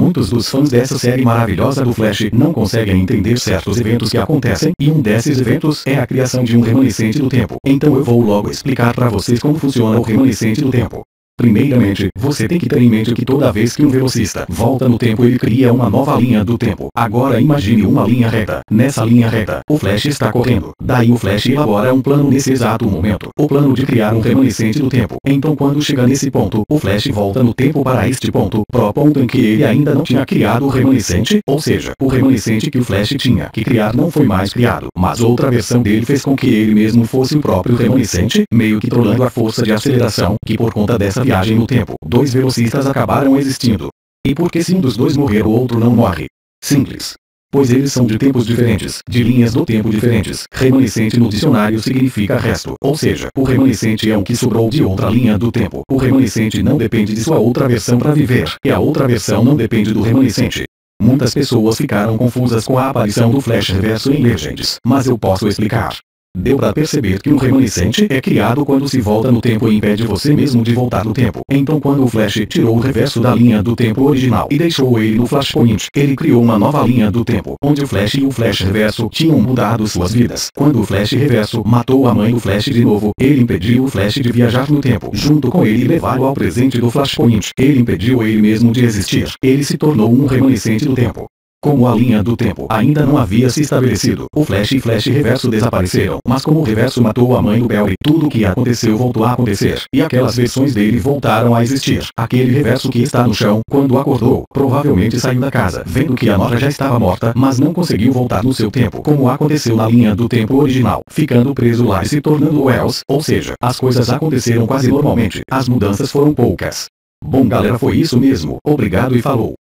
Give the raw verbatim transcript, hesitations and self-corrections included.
muitos dos fãs dessa série maravilhosa do Flash não conseguem entender certos eventos que acontecem, e um desses eventos é a criação de um remanescente do tempo. Então eu vou logo explicar para vocês como funciona o remanescente do tempo. Primeiramente, você tem que ter em mente que toda vez que um velocista volta no tempo ele cria uma nova linha do tempo. Agora imagine uma linha reta. Nessa linha reta, o Flash está correndo. Daí o Flash elabora um plano nesse exato momento. O plano de criar um remanescente do tempo. Então quando chega nesse ponto, o Flash volta no tempo para este ponto, pro ponto em que ele ainda não tinha criado o remanescente, ou seja, o remanescente que o Flash tinha que criar não foi mais criado, mas outra versão dele fez com que ele mesmo fosse o próprio remanescente, meio que trolando a força de aceleração, que por conta dessa viagem no tempo, dois velocistas acabaram existindo. E por que se um dos dois morrer o outro não morre? Simples. Pois eles são de tempos diferentes, de linhas do tempo diferentes. Remanescente no dicionário significa resto, ou seja, o remanescente é um que sobrou de outra linha do tempo. O remanescente não depende de sua outra versão para viver, e a outra versão não depende do remanescente. Muitas pessoas ficaram confusas com a aparição do Flash Reverso em Legends, mas eu posso explicar. Deu pra perceber que um remanescente é criado quando se volta no tempo e impede você mesmo de voltar no tempo. Então quando o Flash tirou o reverso da linha do tempo original e deixou ele no Flashpoint, ele criou uma nova linha do tempo, onde o Flash e o Flash Reverso tinham mudado suas vidas. Quando o Flash Reverso matou a mãe do Flash de novo, ele impediu o Flash de viajar no tempo, junto com ele e levá-lo ao presente do Flashpoint. Ele impediu ele mesmo de existir. Ele se tornou um remanescente do tempo. Como a linha do tempo ainda não havia se estabelecido, o Flash e Flash Reverso desapareceram. Mas como o Reverso matou a mãe do Barry, tudo o que aconteceu voltou a acontecer. E aquelas versões dele voltaram a existir. Aquele Reverso que está no chão, quando acordou, provavelmente saiu da casa, vendo que a Nora já estava morta, mas não conseguiu voltar no seu tempo, como aconteceu na linha do tempo original, ficando preso lá e se tornando Wells. Ou seja, as coisas aconteceram quase normalmente. As mudanças foram poucas. Bom galera, foi isso mesmo. Obrigado e falou.